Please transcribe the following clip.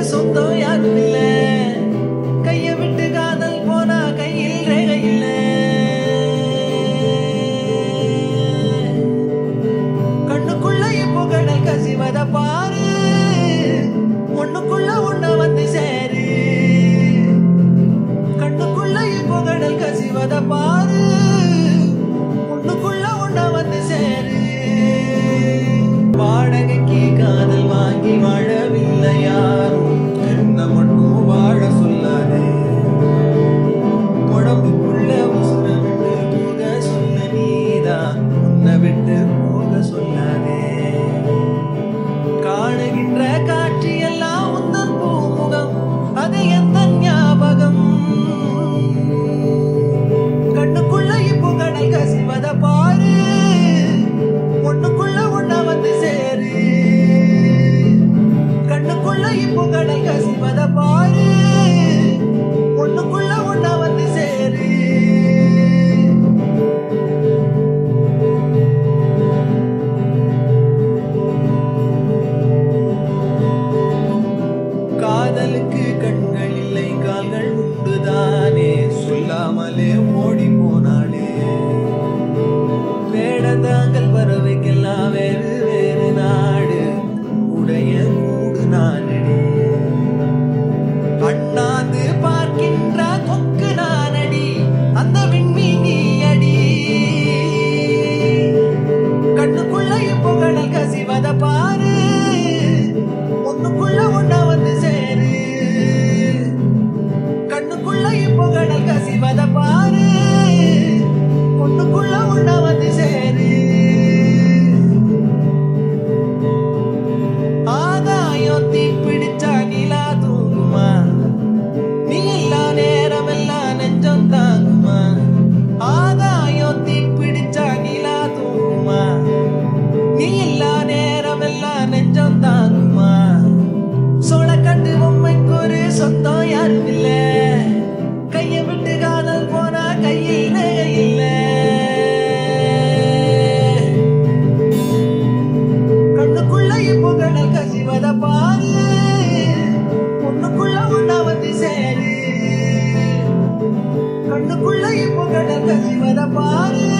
சொந்தம் யாரும் இல்ல கைய விட்டு காதல் போனா கையில் ரேகை இல்ல கண்ணுக்குள்ள இப்போ கடல் கசிவத பாரு ஒண்ணுக்குள்ள ஒண்ணு வந்து சேரு கண்ணுக்குள்ள இப்போ கடல் கசிவத பாரு ஒண்ணுக்குள்ள ஒண்ணு வந்து சேரு வாடகைக்கு காதல் வாங்கி வாழவில்லை யாரும் என்ன மட்டும் வாழ சொல்லாதே உடம்புக்குள்ள உசுர விட்டு போக சொல்ல நீதான் உன்னை விட்டு போக சொல்லாதே காணுகின்ற காட்சி எல்லாம் உந்தன் பூமுகம் அது எந்த ஞாபகம் கண்ணுக்குள்ள இப்போ கடல் கசிவத பாரு ஒண்ணுக்குள்ள ஒண்ண வந்து சேரு கண்ணுக்குள்ள இப்போ கடல் கசிவத பாரு ஒண்ணுக்குள்ள ஒண்ண வந்து சேரு காதலுக்கு கண்கள் இல்லை கால்கள் உண்டுதானே சொல்லாமலே ஓடி போனாளே வேடந்தாங்கள் பறவைக்கெல்லாம் வேறு வேறு நாடு உடைய கூடு நானடி அண்ணாந்து பார்க்கின்ற கொக்கு நானடி அந்த விண்மீனி அடி கண்ணுக்குள்ள இப்போ கடல் கசிவத பாரு ஒண்ணுக்குள்ள ஒண்ண வந்து சேரு கண்ணுக்குள்ள இப்போ கடல் கசிவத பாரு ஒண்ணுக்குள்ள ஒண்ண வந்து சேரு ஆதாயம் தீ பிடிச்சா நிலா தூங்குமா நீ எல்லா நேரம் எல்லாம் நெஞ்சம் தாங்குமா ஆதாயம் தீ பிடிச்சா நிலா தூங்குமா நீ எல்லா நேரம் எல்லாம் நெஞ்சம் தாங்குமா சோழ கண்டு பொம்மைக்கு ஒரு சொந்தம் யாரும் இல்ல கைய விட்டு காதல் போனா கையில் இல்ல கண்ணுக்குள்ள இப்போ கடல் கசிவத பாரு ஒண்ணுக்குள்ள ஒண்ணா வந்து சேரு கண்ணுக்குள்ள இப்போ கடல் கசிவத பாரு